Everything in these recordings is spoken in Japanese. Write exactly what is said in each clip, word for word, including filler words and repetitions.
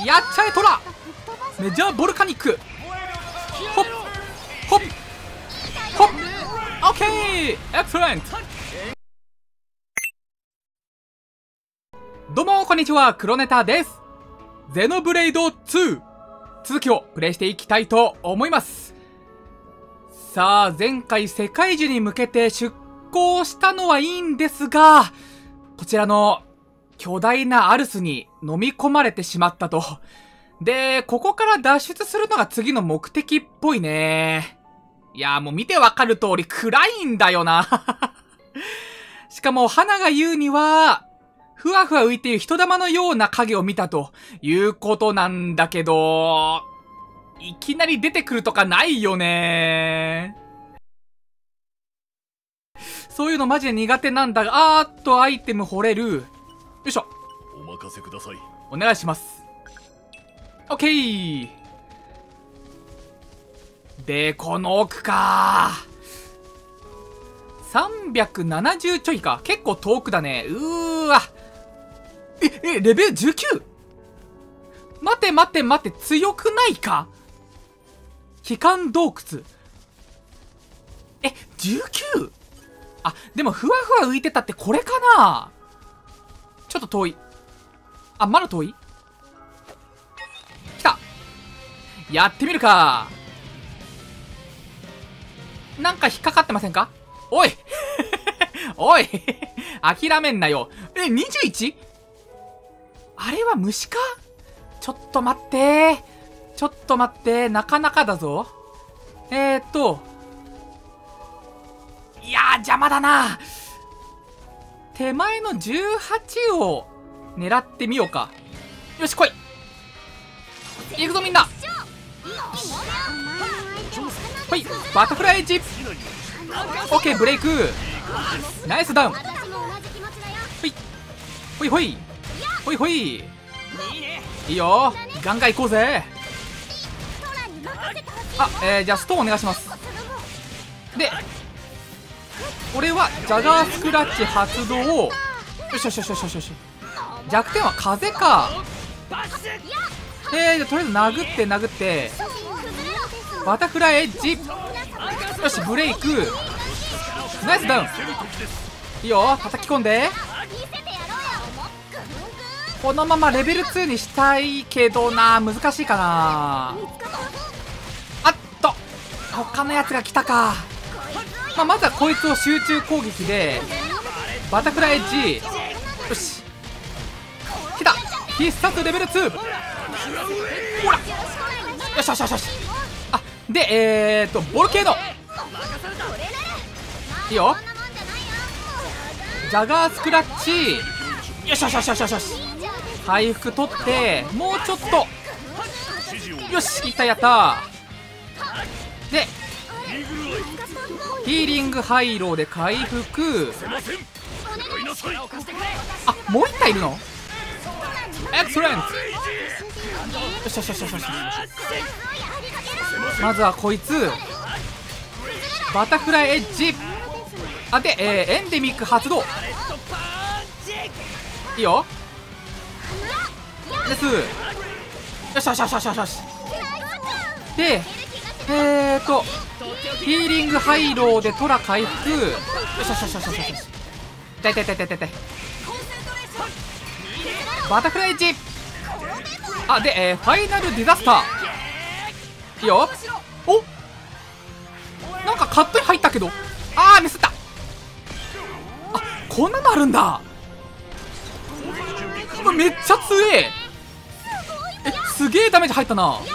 やっちゃえトラメジャーボルカニック。ほっほっほっオッケーエクセレント。どうもこんにちは、黒ネタです。ゼノブレイドツー続きをプレイしていきたいと思います。さあ、前回世界樹に向けて出航したのはいいんですが、こちらの巨大なアルスに飲み込まれてしまったと。で、ここから脱出するのが次の目的っぽいね。いやーもう見てわかる通り暗いんだよな。しかも花が言うには、ふわふわ浮いている人玉のような影を見たということなんだけど、いきなり出てくるとかないよね。そういうのマジで苦手なんだが、あーっとアイテム掘れる。よいしょ。 お任せください。 お願いします。オッケー。で、この奥か。さんびゃくななじゅうちょいか。結構遠くだね。うーわ。え、え、レベル じゅうきゅう？ 待て待て待て、強くないか？機関洞窟。え、じゅうきゅう？ あ、でもふわふわ浮いてたってこれかな？ちょっと遠い。あ、まだ遠い？来た。やってみるか。なんか引っかかってませんか？おいおい諦めんなよ。え、にじゅういち？ あれは虫か？ちょっと待ってちょっと待ってなかなかだぞ。えーっといやー邪魔だな。手前のじゅうはちを狙ってみようか。よし来い。行くぞみんな。ほいバタフライエッジ。オッケーブレイク。ナイスダウン。ほいほいほいほいほい。いいよガンガン行こうぜ。あ、えー、じゃあストーンお願いします。で俺はジャガースクラッチ発動を。よしよしよしよしよしよし。弱点は風か。えー、じゃあとりあえず殴って殴ってバタフライエッジ。よしブレイク。ナイスダウン。いいよ叩き込んで。このままレベルツーにしたいけどな、難しいかな。あっと他のやつが来たか。まあ、まずはこいつを集中攻撃でバタフライエッジ。よし来た必殺レベルツー。ほらよしよしよしよし。あでえーっとボルケーノいいよ。ジャガースクラッチ。よしよしよしよしよしよし。回復取ってもうちょっと。よしいったやったでヒーリングハイローで回復。あもう一体いるの？エクセレント。よしよしよしよしよし。まずはこいつバタフライエッジ。あで、えー、エンデミック発動。いいよです。よしよしよしよしよし。でえーとヒーリングハイローでトラ回復。よしよしよしよしよしよし。痛い痛い痛い痛い痛い。バタフライエッジ。あで、えー、ファイナルディザスター。いいよ。おなんかカットに入ったけど、あーミスった。あこんなのあるんだ。めっちゃ強え。えすげえダメージ入ったな。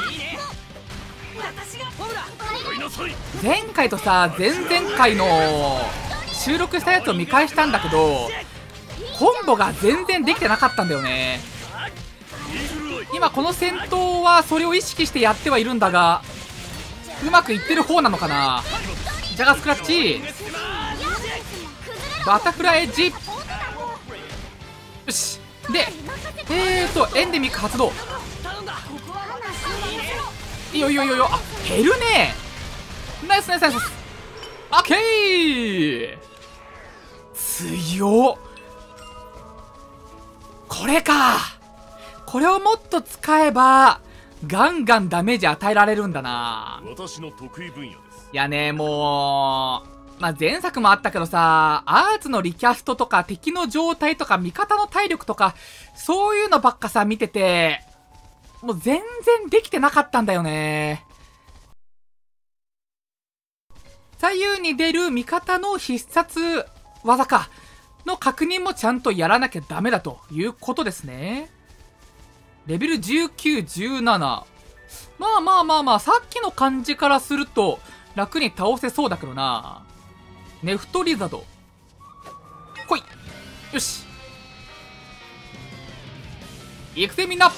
前回とさ前々回の収録したやつを見返したんだけどコンボが全然できてなかったんだよね。今この戦闘はそれを意識してやってはいるんだがうまくいってる方なのかな。ジャガースクラッチバタフライエッジ。よしでえーとエンデミック発動。いいよいいよいいよ。あ減るね。ナイスナイスナイス。オッケー強っ。これかこれをもっと使えばガンガンダメージ与えられるんだな。 私の得意分野です。 いやね、もうまあ前作もあったけどさ、アーツのリキャストとか敵の状態とか味方の体力とかそういうのばっかさ見てて、もう全然できてなかったんだよね。左右に出る味方の必殺技かの確認もちゃんとやらなきゃダメだということですね。レベルじゅうきゅう、じゅうなな。まあまあまあまあ、さっきの感じからすると楽に倒せそうだけどな。ネフトリザド。来い。よし。行くぜみんな。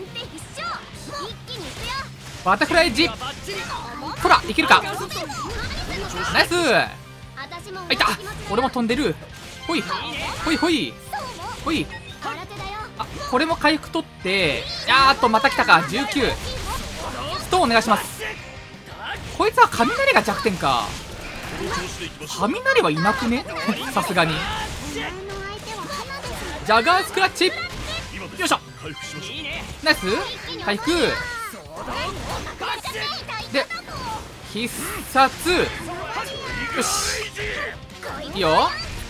バタフライエッジ。ほら、いけるか。ナイス。あ、いた。俺も飛んでる。ほい。ほいほい。ほい。あ、これも回復取って。あーっと、また来たか。じゅうきゅう。ストーンお願いします。こいつは雷が弱点か。雷はいなくねさすがに。ジャガースクラッチ。よいしょ。ナイス回復で必殺。よし、いいよ。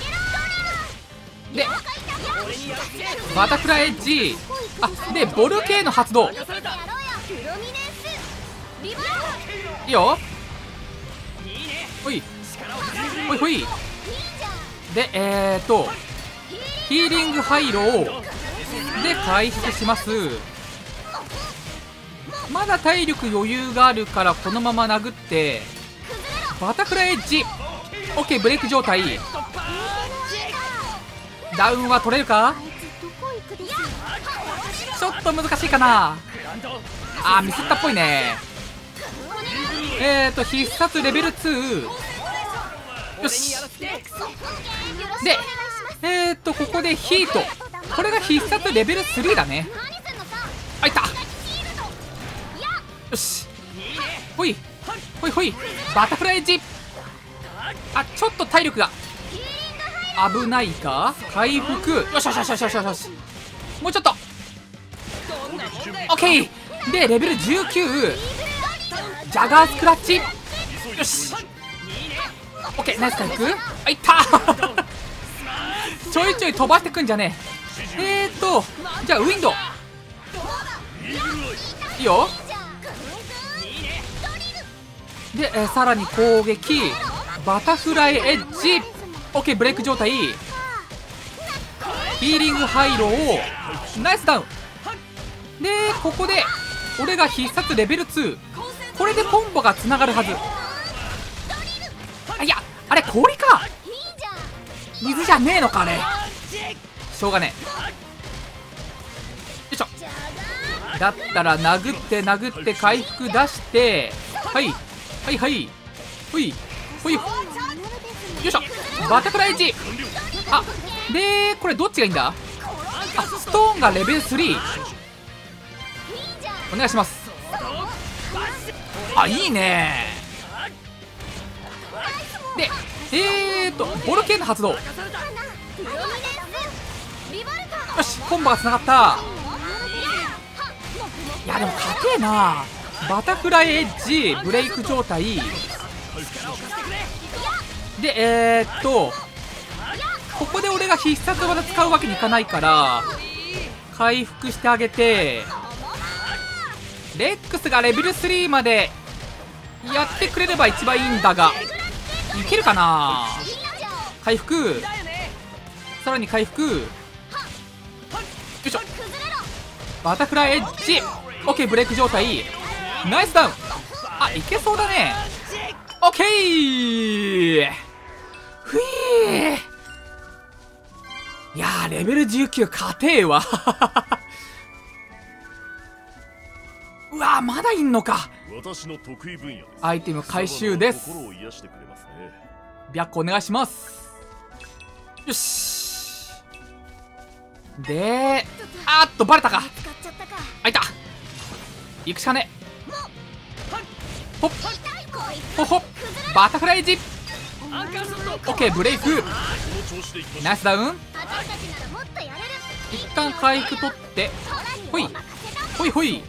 でバタフライエッジ。あ、でボルケーノ発動。いいよ。ほいほいほい。でえーっとヒーリングハイローで回復します。まだ体力余裕があるからこのまま殴ってバタフライエッジ。 OK、 ブレイク状態。ダウンは取れるか。ちょっと難しいかな。あー、ミスったっぽいね。えーと必殺レベルに。よし。でえーとここでヒート。これが必殺レベルさんだね。あ、いた。よし、ほいほいほい。バタフライエッジ。あ、ちょっと体力が危ないか。回復。よしよしよしよしよしよし。もうちょっと。 OK でレベルじゅうきゅう。ジャガースクラッチ。よし OK、 ナイス回復。あ、いったちょいちょい飛ばしてくんじゃねえ。えーっとじゃあウィンドいいよ。で、えー、さらに攻撃。バタフライエッジ。 OK、 ブレイク状態。ヒーリングハイロー。ナイスダウンでここで俺が必殺レベルに。これでコンボがつながるはず。あ、いやあれ氷か。水じゃねえのか。あれしょうがねえ。よいしょ。だったら殴って殴って回復出して、はいはいはいほいほい。よいしょ。バタフライエッジ。あ、でこれどっちがいいんだ。あ、ストーンがレベルさん。お願いします。あ、いいね。でえーっとボルケーノ発動。よし、コンボがつながった。いやでも硬えな。バタフライエッジブレイク状態でえーっとここで俺が必殺技使うわけにいかないから回復してあげて、レックスがレベルさんまでやってくれれば一番いいんだが、いけるかな。回復、さらに回復。よいしょ。バタフライエッジ。 OK、 ブレイク状態。ナイスダウン。あ、いけそうだね。 OK。 ふぃー。いやーレベルじゅうきゅう勝てーわうわー、まだいんのか。 私の得意分野です。 アイテム回収です。 心を癒してくれますね。 白虎お願いします。よし。であーっとバレたか。あ、いた。行くしかね。ほっほっほっ。バタフライエッジ。オッケー、ブレイク。ナイスダウン。 一旦回復取ってほいほいほい。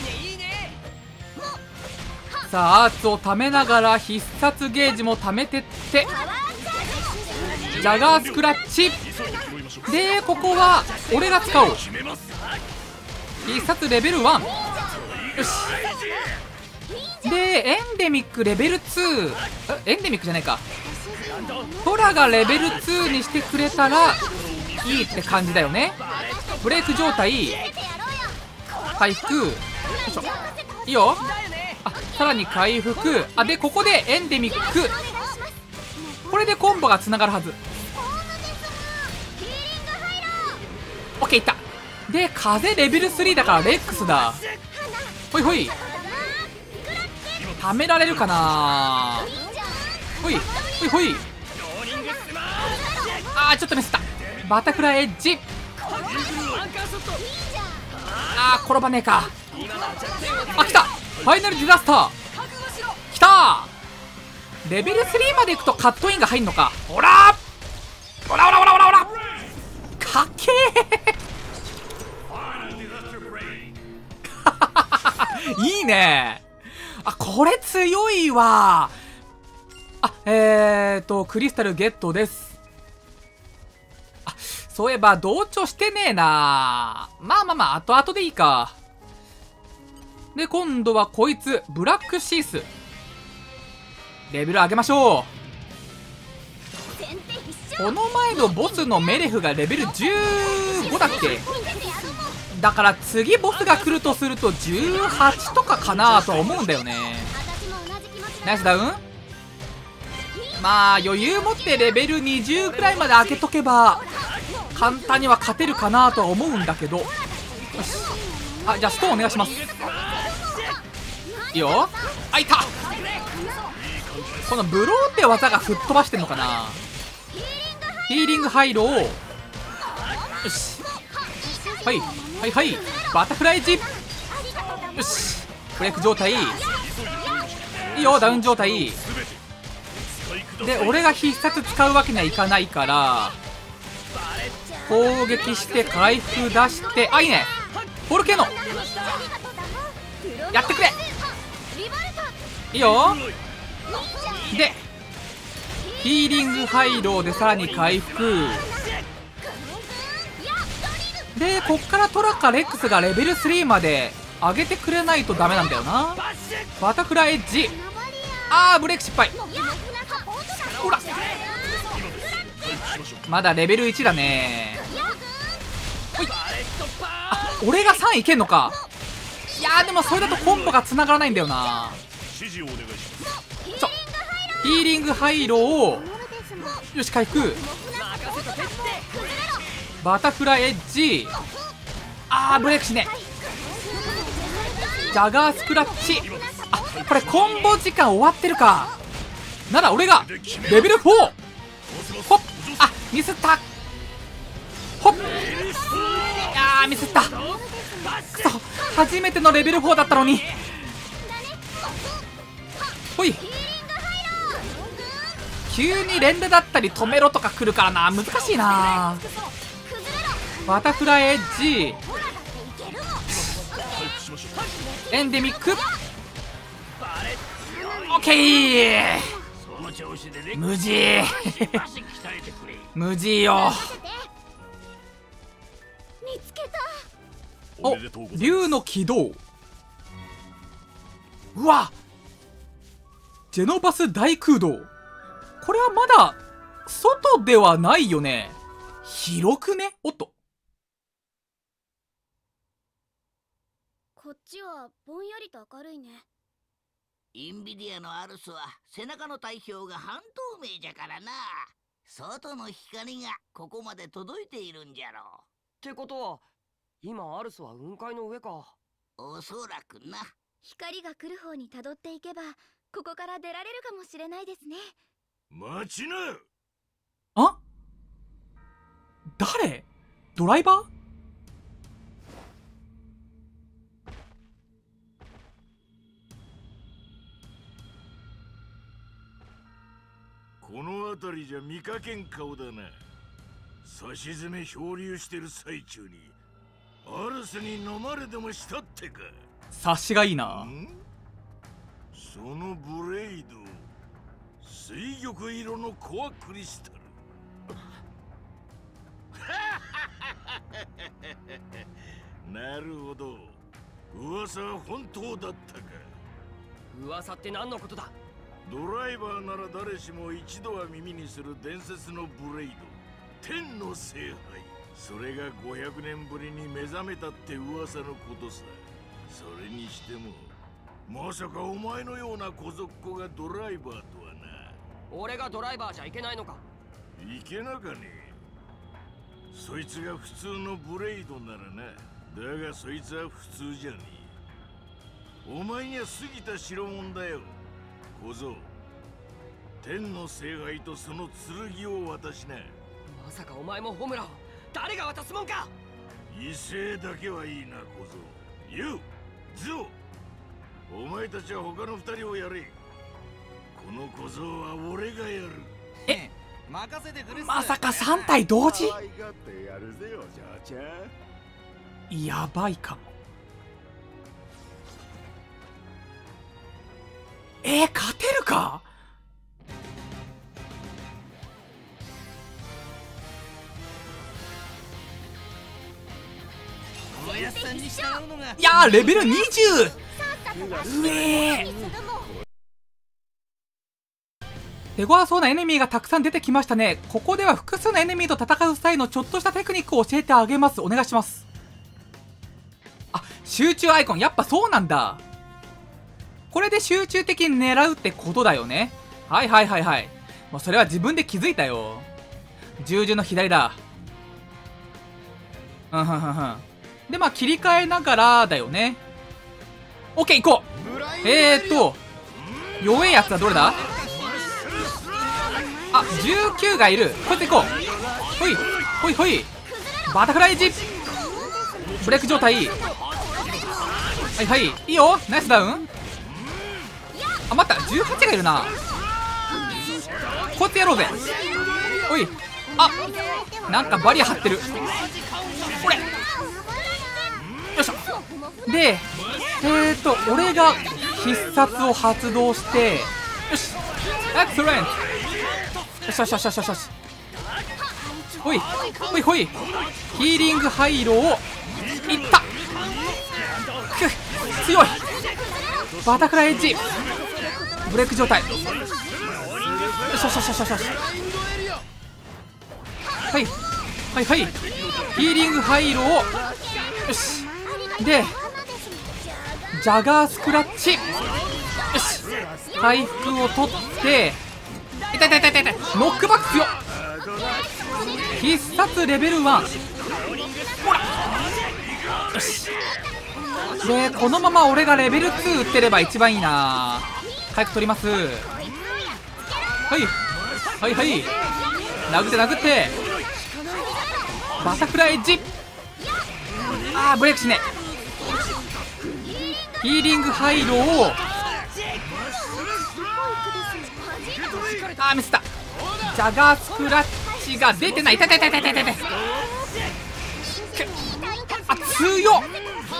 さあアーツを貯めながら必殺ゲージも貯めてって、ジャガースクラッチで、ここは俺が使おう。必殺レベルワン。よし。でエンデミックレベルツー、えエンデミックじゃないか、トラがレベルツーにしてくれたらいいって感じだよね。ブレイク状態回復、よいしょ、いいよ。あ、さらに回復。あ、でここでエンデミック、これでコンボがつながるはず。オッケーいった。で風レベルスリーだからレックスだ。ほいほい、ためられるかな。ほいほいほい。あーちょっとミスった。バタフライエッジ。あー転ばねえか。あ来た、ファイナルディザスター来た。レベルスリーまでいくとカットインが入んのか。ほらほらほらほらほらほら、かっけーいいね。あこれ強いわ。あえーとクリスタルゲットです。あそういえば同調してねえな。まあまあまあ後々でいいか。で今度はこいつブラックシース、レベル上げましょう。この前のボスのメレフがレベルじゅうごだっけ。だから次ボスが来るとするとじゅうはちとかかなとは思うんだよね。ナイスダウン。まあ余裕持ってレベルにじゅうくらいまで上げとけば簡単には勝てるかなとは思うんだけど。よし、あじゃあストーンお願いします。いいよ。あいた。このブローって技が吹っ飛ばしてんのかな。ヒーリングハイロー。よし、はいはいはい、バタフライエッジ。よし、ブレイク状態いいよ。ダウン状態で俺が必殺使うわけにはいかないから攻撃して回復出して、あいいね、ボルケーノやってくれ。いいよ。でヒーリングハイローでさらに回復で、こっからトラかレックスがレベルスリーまで上げてくれないとダメなんだよな。バタフライエッジ。あーブレイク失敗。ほらまだレベルいちだね。ほい、あ俺がさんいけんのか。いやーでもそれだとコンボがつながらないんだよな。ちょヒーリングハイローをよし回復、バタフライエッジ。あーブレイクしね。ジャガースクラッチ。あこれコンボ時間終わってるか。なら俺がレベルフォー。ほっ、あミスった。ほっ、いやーミスった。くそ初めてのレベルフォーだったのに。ほい、急に連打だったり止めろとか来るからな、難しいな。バタフライエッジ。エンデミック。オッケー無事無事よ。お竜の軌道。うわジェノバス大空洞。これはまだ外ではないよね。広くね。おっとこっちはぼんやりと明るいね。 インビディアのアルスは背中の体表が半透明じゃからな。外の光がここまで届いているんじゃろう。 ってことは今アルスは雲海の上か。 おそらくな。 光が来る方に辿っていけばここから出られるかもしれないですね。 待ちな。 あ誰？ドライバー？ この辺りじゃ見かけん顔だな。 さしずめ漂流してる最中にアルスに飲まれでもしたってか。 察しがいいな。 そのブレイド、水玉色のコアクリスタル。なるほど、噂は本当だったか。 噂って何のことだ？ ドライバーなら誰しも一度は耳にする伝説のブレイド、天の聖杯。それがごひゃくねんぶりに目覚めたって噂のことさ。それにしてもまさかお前のような小僧っ子がドライバーとはな。 俺がドライバーじゃいけないのか？ いけなかねえ。そいつが普通のブレイドならな。だがそいつは普通じゃねえ。お前には過ぎた代物だよ小僧。天の聖杯とその剣を渡しな。 まさかお前もホムラを誰が渡すもんか？ 威勢だけはいいな小僧。ユウ、ズオ、お前たちは他の二人をやれ。この小僧は俺がやる。 え、まさかさん体同時？やばいかも。えー、勝てるか？いやー、レベルにじゅう！うえー、手強そうなエネミーがたくさん出てきましたね。ここでは複数のエネミーと戦う際のちょっとしたテクニックを教えてあげます。お願いします。あ、集中アイコン、やっぱそうなんだ。これで集中的に狙うってことだよね。はいはいはいはい。もうそれは自分で気づいたよ。十字の左だ。うんふんふんふん。で、まあ切り替えながらだよね。オッケー、行こう。えーっと、弱いやつはどれだ？あ、じゅうきゅうがいる。こいつ行こう。ほい、ほいほい。バタフライジブレイク状態。はいはい。いいよ。ナイスダウン。あ、待った。じゅうはちがいるな。こうやってやろうぜ。おい。あ、なんかバリア張ってる。これ。よいしょ。で、えーと、俺が必殺を発動して、よし。エクセレント。よしよしよしよしよし。ほいほいほい。ヒーリングハイローをいった。くっ、強い。バタフライエッジブレイク状態。よしよしよしよしよしよし。はいはいはい。ヒーリングハイローを、よし。でジャガースクラッチ。よし。回復を取って、痛い痛い痛い痛い痛い。ノックバック強っ。必殺レベルワン。ほら。よし。で、このまま俺がレベルツー打ってれば一番いいな。回復取ります。はいはいはい。殴って殴って。バタフライエッジ。あー、ブレイクしね。ヒーリングハイローを、あーミスった。ジャガースクラッチが出てない。痛い痛い痛い痛い痛い痛い。あ、強っ。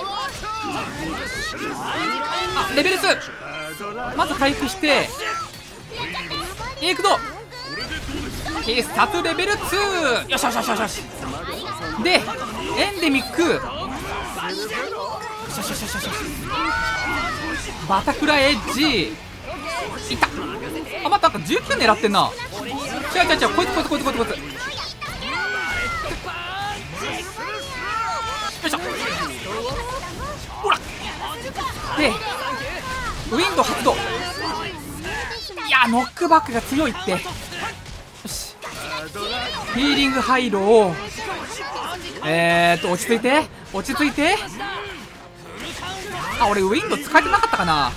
あ、レベルツー。まず回復していくぞ。必殺レベルツー。よしよしよしよしよし。でエンデミック。よしよしよしよしよし。バタフライエッジいった。あ、またなんかじゅうきゅう狙ってんな。違う違う違う。こいつこいつこいつこいつこいつ。よいしょ。ほら。でウィンド発動。いや、ノックバックが強いって。よし。ヒーリングハイローを、えーっと落ち着いて落ち着いて。あ、俺ウィンド使えてなかったかな。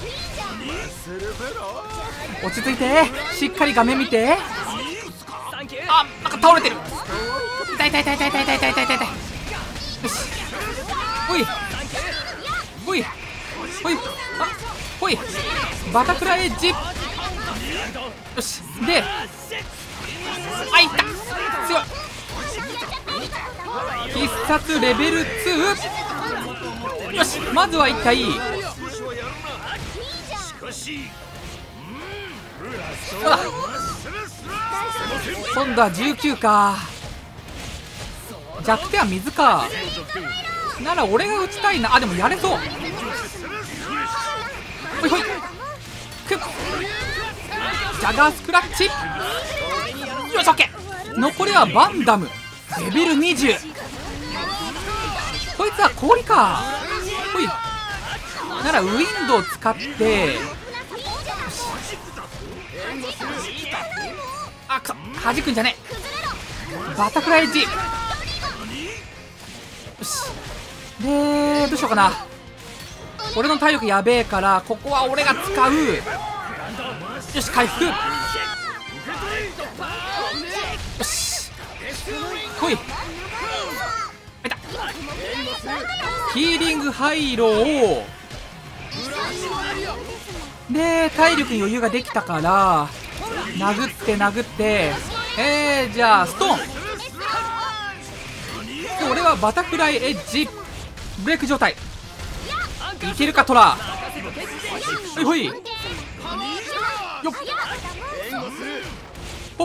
落ち着いて、しっかり画面見て。あ、なんか倒れてる。痛い痛い痛い痛い痛い痛い痛い痛い痛い。よし。ほいほいほい。あ、ほい。バタフライエッジ。よし。で、あ、いった。強い。 必殺レベルツー。よし、まずは一体あ今度はじゅうきゅうか。弱点は水か。なら俺が打ちたいな。あでもやれそう。ほいほいクッジャガースクラッチ。よし OK。 残りはバンダムレベルにじゅう。こいつは氷か。ほいならウィンドウを使ってあくそ弾くんじゃねえ。バタフライエッジ。よしでどうしようかな。俺の体力やべえからここは俺が使う。よし回復。よし来い。ヒーリングハイローをで体力に余裕ができたから殴って殴ってえー、じゃあストーン。で俺はバタフライエッジブレイク状態。いけるかトラ。ほいほいよっほっ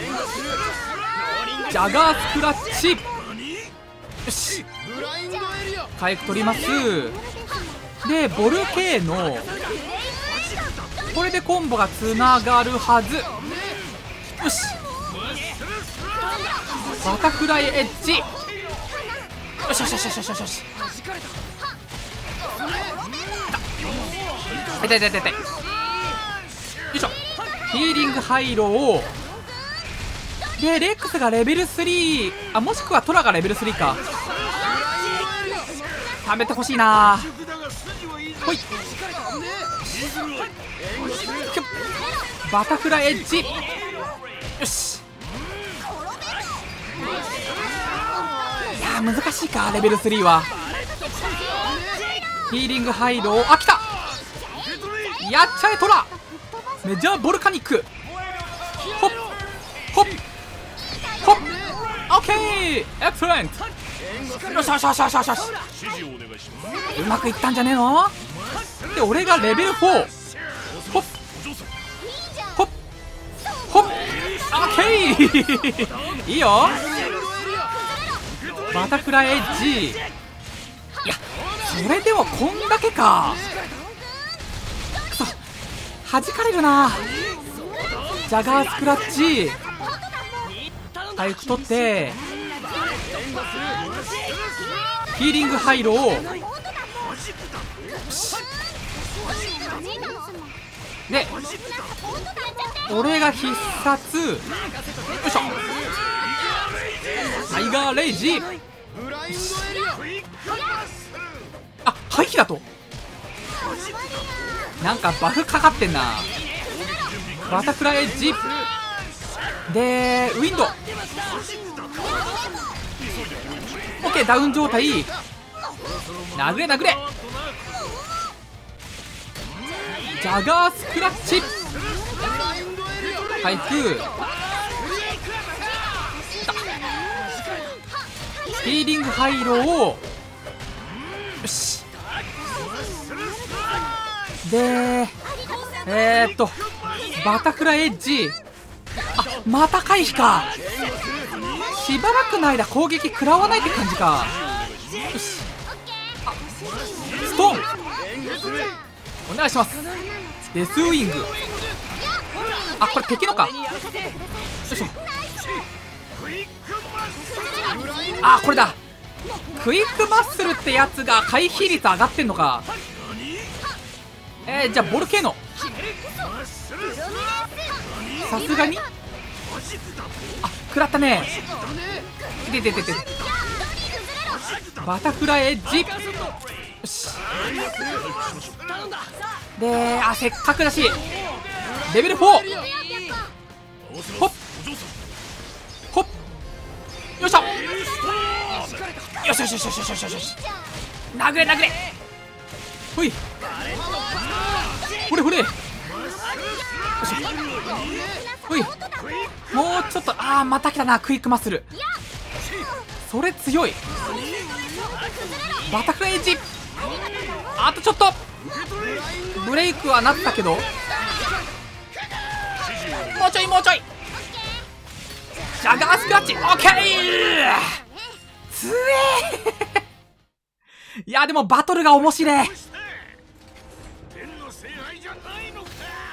ジャガースクラッチ。よし回復取ります。でボルケーノこれでコンボがつながるはず。よしバタフライエッジ。よしよしよしよしよしよし。痛い痛い痛い痛い。よいしょヒーリングハイローでレックスがレベルスリー。あもしくはトラがレベルスリーか。食べてほしいな。ほいバタフライエッジ。よしいやー難しいかレベルスリーは。ヒーリングハイローあ来た。やっちゃえトラ。メジャーボルカニック。ほっほっほっオッケーエクセレント。よしよしよしよしよしよしうまくいったんじゃねえの。で俺がレベルフォー。ほっほっほっオッケーいいよバタフライエッジ。いやそれでもこんだけか。くそ弾かれるな。ジャガースクラッチ回復取ってヒーリングハイローで俺が必殺。よいしょタイガーレイジ。あ回避だとなんかバフかかってんな。バタフライエッジでウィンドウ OK ダウン状態。殴れ殴れジャガースクラッチ回復。ヒーリングハイローをよしでえー、っとバタフライエッジ。あまた回避か。しばらくの間攻撃食らわないって感じか。よしあストーンお願いします。デスウィングあこれ敵のか。よいしょあこれだクイックマッスルってやつが回避率上がってんのか。えー、じゃあボルケーノさすがにあ食らったね。ででででバタフライエッジ。よしであせっかくだしレベルフォー。ほっほっよいしょよしよしよしよしよしよしよし殴れ殴れほいほれほれよしほいもうちょっとあーまた来たなクイックマッスル。 それ強い。バタフライエッジ、あとちょっと。ブレイクはなったけど、もうちょいもうちょい。ジャガースクラッチ、オッケー。つえーいやでもバトルが面白い。 天の聖杯じゃないのか。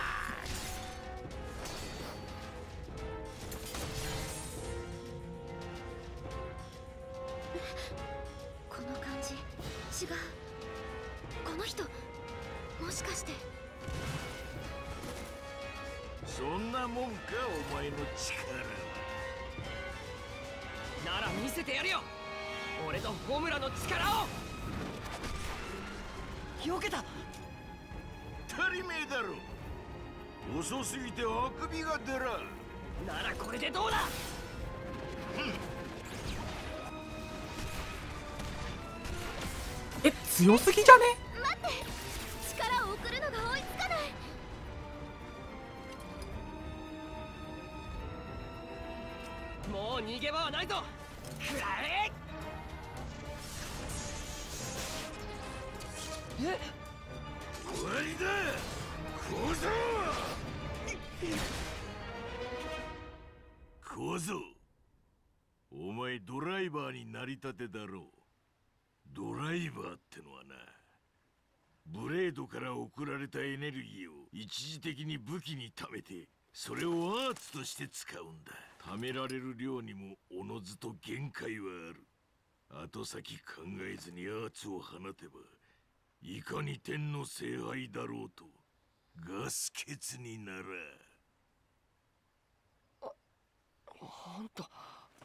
この感じ違う。この人もしかして。 そんなもんかお前の力なら見せてやるよ、俺とホムラの力を。避けた。 足りめえだろ。遅すぎてあくびが出らん。 ならこれでどうだ。 え、強すぎじゃね。 待って、力を送るのが追いつかない。 もう逃げ場はないぞ。食らえ。え、 終わりだ小僧。小僧、お前ドライバーになりたてだろう。ドライバーってのはな、ブレードから送られたエネルギーを一時的に武器に貯めて、それをアーツとして使うんだ。貯められる量にもおのずと限界はある。後先考えずにアーツを放てば、いかに天の聖杯だろうとガス欠になら。 あんた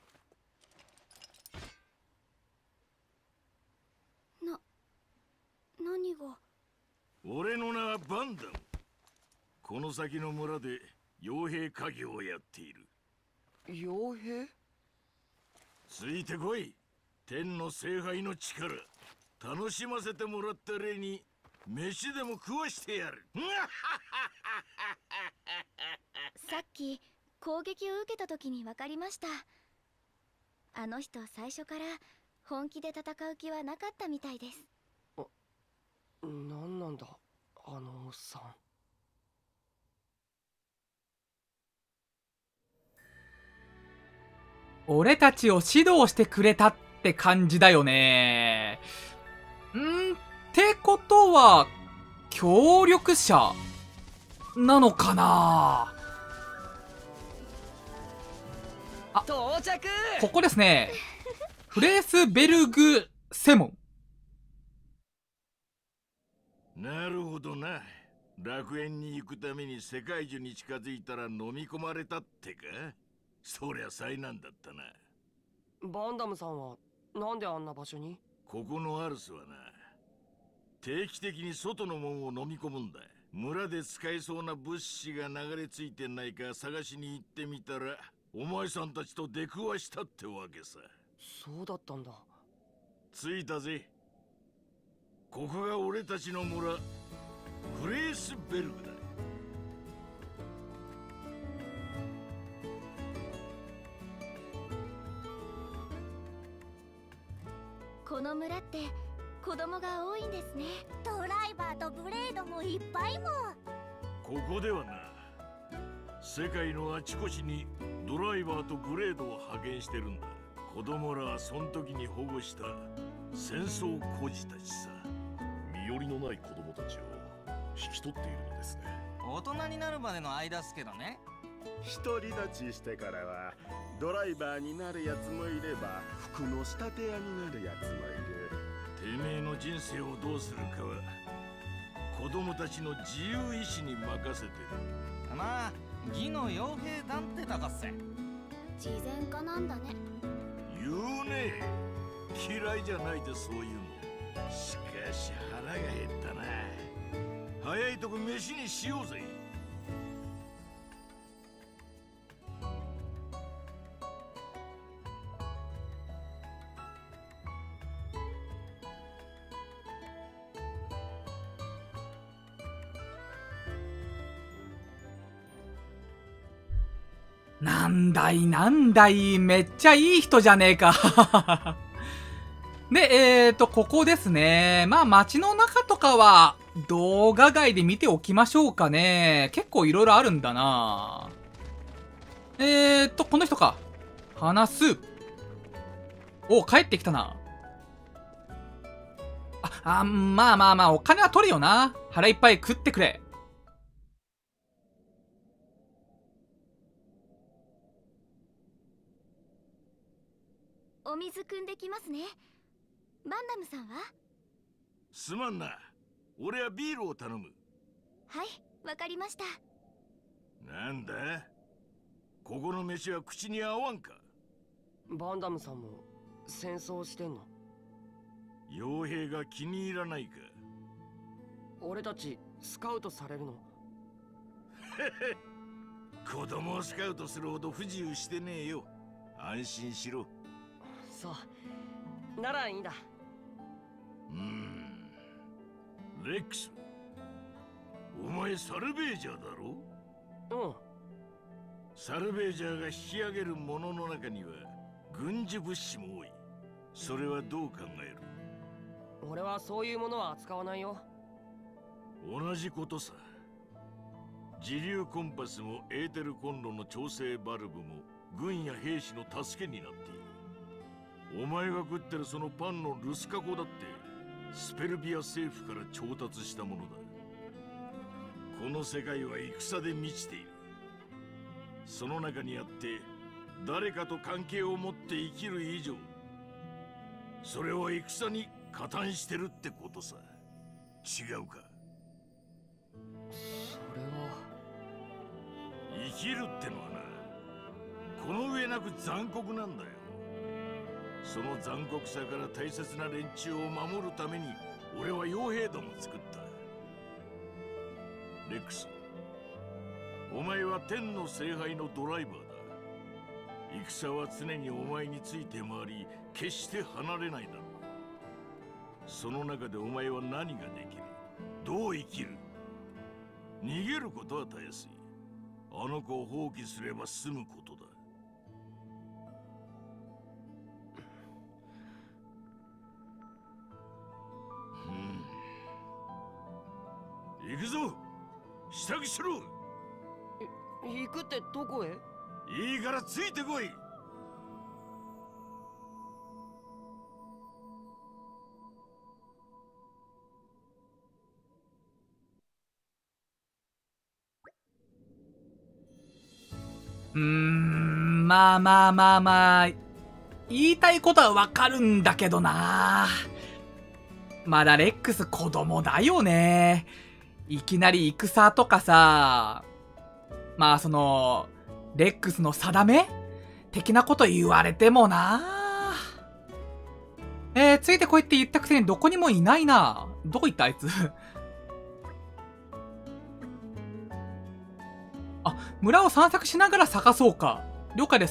な、何が。 俺の名はバンダム。この先の村で傭兵家業をやっている。 傭兵？ ついてこい。天の聖杯の力楽しませてもらった例に飯でも食わしてやる。 さっき攻撃を受けた時に分かりました。あの人最初から本気で戦う気はなかったみたいです。 なんなんだあのおっさん。 俺たちを指導してくれたって感じだよね。んってことは協力者なのかな。あ、 到着。 ここですね。フレースベルグセモン。 なるほどな。楽園に行くために世界樹に近づいたら飲み込まれたってか。そりゃ災難だったな。 バンダムさんはなんであんな場所に。 ここのアルスはな、定期的に外のもんを飲み込むんだ。村で使えそうな物資が流れ着いてないか探しに行ってみたら、お前さんたちと出くわしたってわけさ。 そうだったんだ。 着いたぜ。ここが俺たちの村、フレースベルグだ。 この村って子供が多いんですね。 ドライバーとブレードもいっぱいも。 ここではな、世界のあちこちにドライバーとブレードを派遣してるんだ。子供らはその時に保護した戦争孤児たちさ。 身寄りのない子供たちを引き取っているのですね。 大人になるまでの間っすけどね。 独り立ちしてからはドライバーになるやつもいれば服の仕立て屋になるやつもいる。 てめえの人生をどうするかは子供たちの自由意志に任せてる。 まあ義の傭兵団ってとこっす。 慈善家なんだね。 言うね。嫌いじゃないでそういうの。しかし腹が減ったな。早いとこ飯にしようぜ。 なんだいなんだい、めっちゃいい人じゃねえか。で、えーと、ここですね。まあ街の中とかは動画外で見ておきましょうかね。結構いろいろあるんだな。えーと、この人か。話す。お、帰ってきたな。あ、あ、まあまあまあ、お金は取るよな。腹いっぱい食ってくれ。 お水汲んできますね。バンダムさんは？ すまんな。俺はビールを頼む。 はい、わかりました。 なんだ？ここの飯は口に合わんか？ バンダムさんも戦争してんの？ 傭兵が気に入らないか？ 俺たちスカウトされるの？ 子供をスカウトするほど不自由してねえよ。安心しろ。 そうならいいんだ。 うーん、レックス、お前サルベージャーだろ？ うん。 サルベージャーが引き上げるものの中には軍事物資も多い。それはどう考える？ 俺はそういうものは扱わないよ。 同じことさ。自流コンパスもエーテルコンロの調整バルブも軍や兵士の助けになっている。お前が食ってるそのパンのルスカコだってスペルビア政府から調達したものだ。この世界は戦で満ちている。その中にあって誰かと関係を持って生きる以上、それは戦に加担してるってことさ。違うか？ それは生きるってのはな、この上なく残酷なんだよ。その残酷さから大切な連中を守るために俺は傭兵団を作った。レックス、お前は天の聖杯のドライバーだ。戦は常にお前について回り、決して離れないだろう。その中でお前は何ができる？どう生きる？逃げることはたやすい。あの子を放棄すれば済むことだ。うん、行くぞ。支度しろ。 行くってどこへ？ いいからついてこい。 うーん、まあまあまあまあ、言いたいことはわかるんだけどな。まだレックス子供だよね。いきなり戦とかさ、まあその、レックスの定め的なこと言われてもな。えー、ついてこいって言ったくせにどこにもいないな。どこ行ったあいつ。あ、村を散策しながら探そうか。了解です。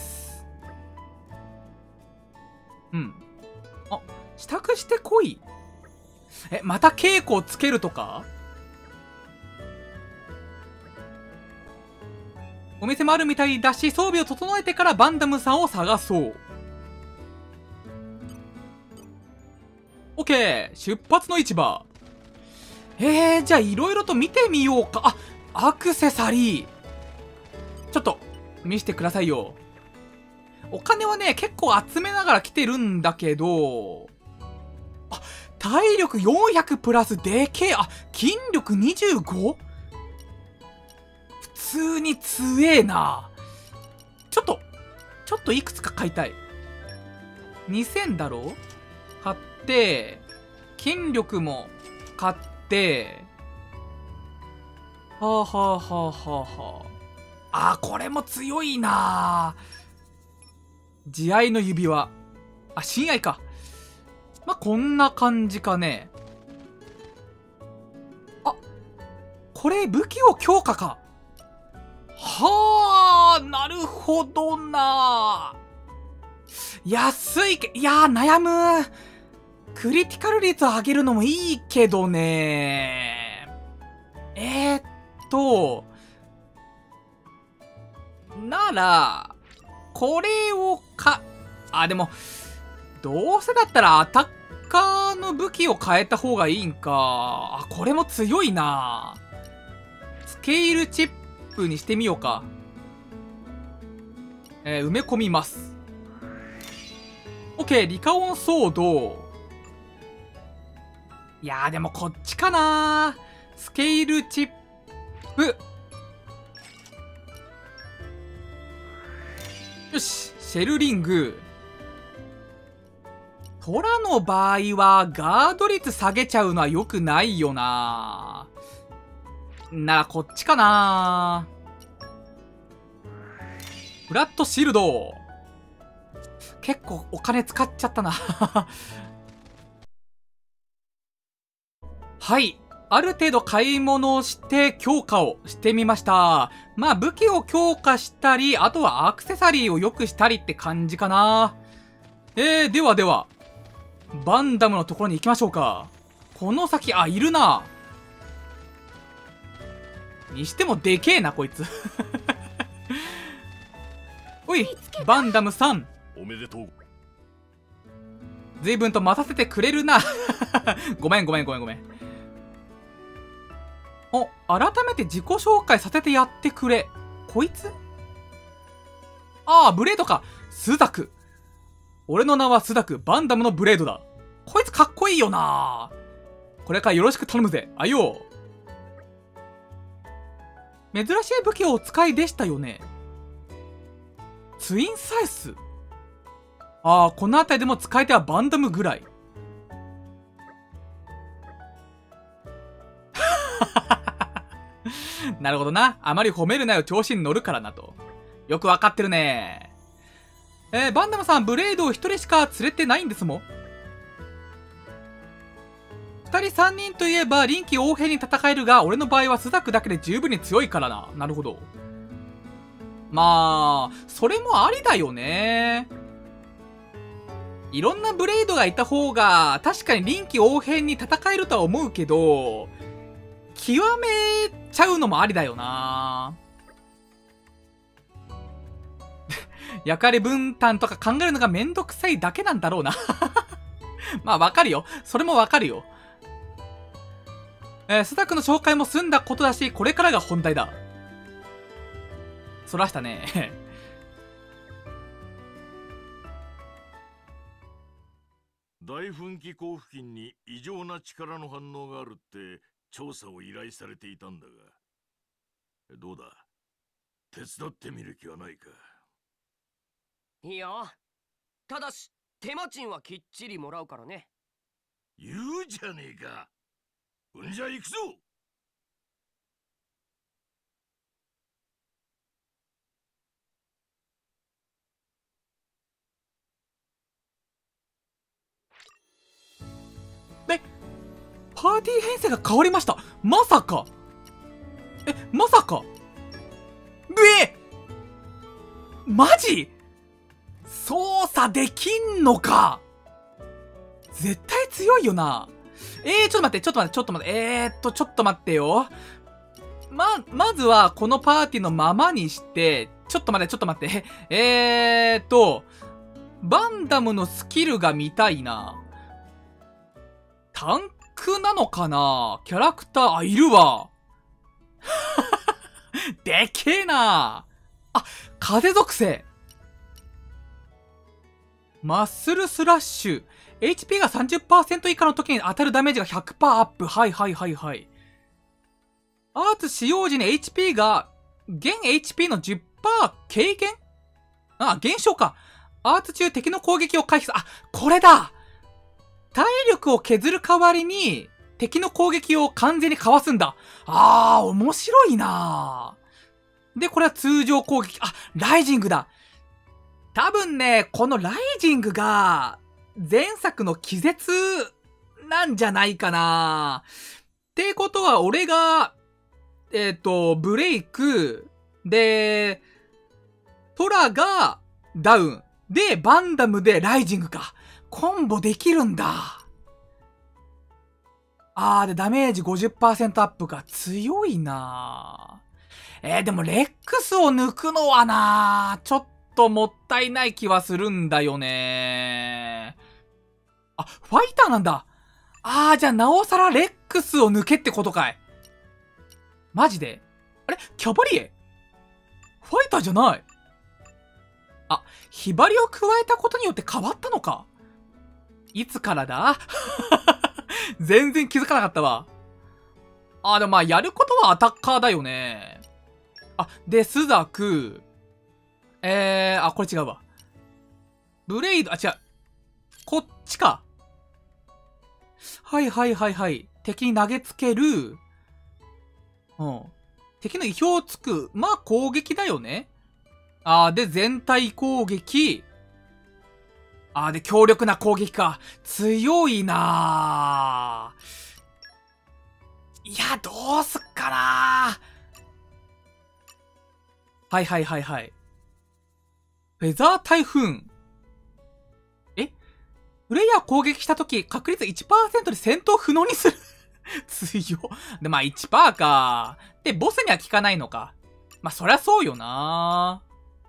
うん。あ、支度してこい。え、また稽古をつけるとか？お店もあるみたいだし、装備を整えてからバンダムさんを探そう。オッケー、出発の市場。えー、じゃあいろいろと見てみようか。あ、アクセサリー。ちょっと、見せてくださいよ。お金はね、結構集めながら来てるんだけど、あ、体力よんひゃくプラスでけえ。あ、筋力 にじゅうご？ 普通に強えな。ちょっと、ちょっといくつか買いたい。にせんだろ？買って、筋力も買って、はあはあはあはあはあ。あー、これも強いなー。慈愛の指輪。あ、親愛か。まあ、こんな感じかね。あ、これ武器を強化か。はあ、なるほどなー。安いけ、いやー悩む。クリティカル率上げるのもいいけどねー。えーっと、ななら、これをか、あ、でも、どうせだったらアタッカーの武器を変えた方がいいんか。あ、これも強いな。スケールチップにしてみようか。えー、埋め込みます。OK、リカオンソード。いやーでもこっちかな。スケールチップ。よし、シェルリング。トラの場合はガード率下げちゃうのは良くないよな。ならこっちかな。フラットシールド。結構お金使っちゃったな。はい。ある程度買い物をして強化をしてみました。まあ武器を強化したり、あとはアクセサリーを良くしたりって感じかな。えー、ではでは、バンダムのところに行きましょうか。この先、あ、いるな。にしてもでけえな、こいつ。おい、バンダムさん。 おめでとう。 随分と待たせてくれるな。ごめんごめんごめんごめん。お、改めて自己紹介させてやってくれ。こいつ？ああ、ブレードか。スザク。俺の名はスザク、バンダムのブレードだ。こいつかっこいいよな。これからよろしく頼むぜ。あよう。珍しい武器をお使いでしたよね。ツインサイス。ああ、この辺りでも使い手はバンダムぐらい。なるほどな。あまり褒めるなよ、調子に乗るからなと。よくわかってるね。えー、バンダムさん、ブレードを一人しか連れてないんですもん。二人三人といえば臨機応変に戦えるが、俺の場合はスザクだけで十分に強いからな。なるほど。まあ、それもありだよね。いろんなブレードがいた方が、確かに臨機応変に戦えるとは思うけど、極めちゃうのもありだよな。役割分担とか考えるのがめんどくさいだけなんだろうな。まあわかるよ。それもわかるよ。えー、スタックの紹介も済んだことだし、これからが本題だ。そらしたね。 大噴気口付近に異常な力の反応があるって調査を依頼されていたんだが、どうだ、手伝ってみる気はないか。 いいよ。ただし手間賃はきっちりもらうからね。 言うじゃねえか。うんじゃ行くぞ。 え、パーティー編成が変わりました。まさか。え、まさか。ぶえマジ操作できんのか。絶対強いよな。えー、ちょっと待って、ちょっと待って、ちょっと待って、えーっと、ちょっと待ってよ。ま、まずは、このパーティーのままにして、ちょっと待って、ちょっと待って、えーっと、バンダムのスキルが見たいな。タンクなのかな？キャラクター、あ、いるわ。でけえな。あ、風属性。マッスルスラッシュ。エイチピー が さんじゅっパーセント 以下の時に当たるダメージが ひゃくパーセント アップ。はいはいはいはい。アーツ使用時に エイチピー が、現 エイチピー の じゅっパーセント 軽減？あ、減少か。アーツ中敵の攻撃を回避する。あ、これだ！体力を削る代わりに、敵の攻撃を完全にかわすんだ。あー、面白いなー。で、これは通常攻撃。あ、ライジングだ。多分ね、このライジングが、前作の気絶なんじゃないかな。ってことは、俺が、えっと、ブレイク、で、トラがダウン、で、バンダムでライジングか。コンボできるんだ。あー、で、ダメージ ごじゅっパーセント アップか。強いなえー、でもレックスを抜くのはな、ちょっともったいない気はするんだよね。あ、ファイターなんだ。あー、じゃあなおさらレックスを抜けってことかい。マジで？あれ？キャバリエ？ファイターじゃない。あ、ヒバリを加えたことによって変わったのか。いつからだ？全然気づかなかったわ。あ、でもまあやることはアタッカーだよね。あ、で、スザク。えー、あ、これ違うわ。ブレイド、あ、違う。こっちか。はいはいはいはい。敵に投げつける。うん。敵の意表をつく。まあ攻撃だよね。あー、で、全体攻撃。あー、で、強力な攻撃か。強いなー。いや、どうすっかなー。はいはいはいはい。フェザー台風。え？プレイヤー攻撃したとき、確率 いちパーセント で戦闘不能にする。強。で、まあ いちパーセント か。で、ボスには効かないのか。まあそりゃそうよな。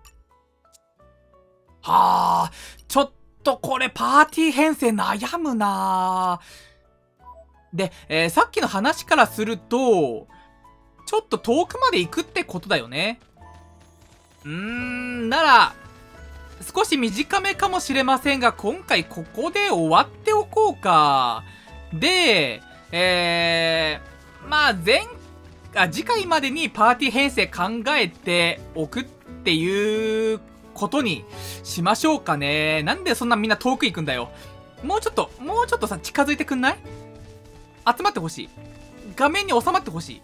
はあ、ちょっとこれパーティー編成悩むな。で、えー、さっきの話からすると、ちょっと遠くまで行くってことだよね。うーん、なら、少し短めかもしれませんが、今回ここで終わっておこうか。で、えー、まあ前、あ、次回までにパーティー編成考えておくっていうことにしましょうかね。なんでそんなみんな遠く行くんだよ。もうちょっと、もうちょっとさ、近づいてくんない？集まってほしい。画面に収まってほしい。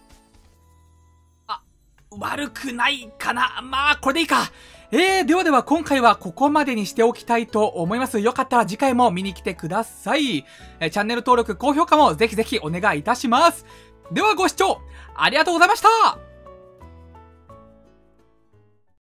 あ、悪くないかな。まあ、これでいいか。えー、ではでは今回はここまでにしておきたいと思います。よかったら次回も見に来てください。えー、チャンネル登録、高評価もぜひぜひお願いいたします。ではご視聴ありがとうございました。